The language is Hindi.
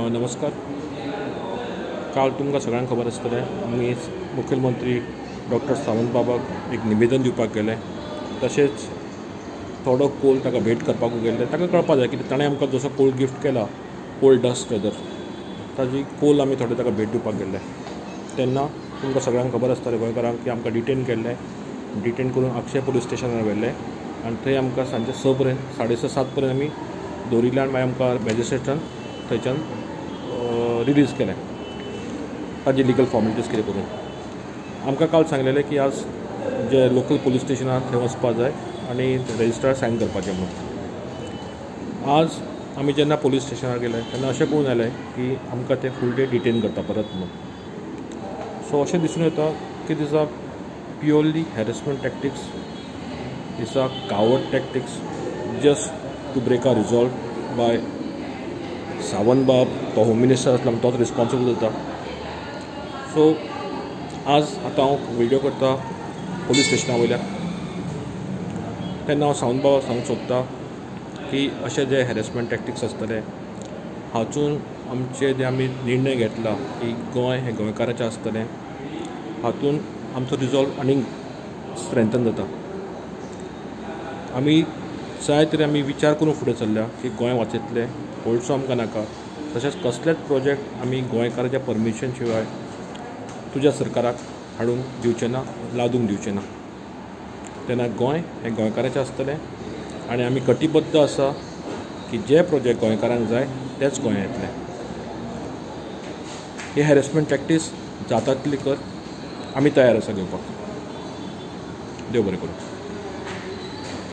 नमस्कार। काल तुमकां सगळ्यांक खबर आसतलें आमी मुखेलमंत्री डॉक्टर सावंत बाबाक एक निवेदन दिवपाक गेले, तशेंच थोडो कोल ताका भेट करपाक गेल्ले। ताका कळपाक जाय की ताणें आमकां जसो कोल गिफ्ट केला, कोल डस्ट वेदर, ताजी कोल आमी थोडे ताका भेट दिवपाक गेल्ले। तेन्ना तुमकां सगळ्यांक खबर आसतलें गोंयकारांक की आमकां डिटेन केल्लें, डिटेन करून अक्षय पुलीस स्टेशनार व्हेल्लें आनी थंय आमकां सांजे 6 पर्यंत 6:30 7 पर्यंत आमी दवरिल्ले आनी मागीर आमकां मॅजिस्ट्रेटान थंयच्यान रिलीज केलें ताजी लिगल फॉर्मेलिटीज कितें करून। आमकां काल सांगलेलें की आज जे लोकल पुलीस स्टेशन आसा थंय वचपा जाय आनी रजिस्ट्रार सायन करपाचें म्हणून। आज आमी जेन्ना पुलीस स्टेशनार गेले तेन्ना अशें पळोवन आयलें की आमकां ते फूल डे डिटेन करता परत म्हणून। सो अशें दिसून येता की this are purely harassment tactics, this are coward tactics just to break or resolve by Sawant बाब। तो होम मिनिस्टर आसलो तोच रिस्पॉन्सिबल जाता। सो आज आतां हांव व्हिडियो करता पुलीस स्टेशना वयल्यान, तेन्ना हांव सावंत बाबाक सांगूंक सोदता की अशे जे हॅरेसमेंट टॅक्टिक्स आसतले हातून आमचे जे आमी निर्णय घेतला की गोंय हें गोंयकाराचें आसतलें, हातून आमचो रिजॉल्व आनीक स्ट्रेंथन जाता। आमी जाय तरी आमी विचार करून फुडें चल्ल्या की गोंय वाचयतलें, व्हडसो आमकां नाका। तशेंच कसलेच प्रोजेक्ट आमी गोंयकाराच्या परमिशन शिवाय तुज्या सरकाराक हाडून दिवचें ना, लादूंक दिवचें ना। तेन्ना गोंय हें गोंयकाराचें आसतलें आनी आमी कटिबद्ध आसा की जे प्रोजेक्ट गोंयकारांक जाय तेच गोंय येतले। ही हॅरेसमेंट प्रॅक्टीस जाता तितली कर, आमी तयार आसा घेवपाक। देव बरें करूं।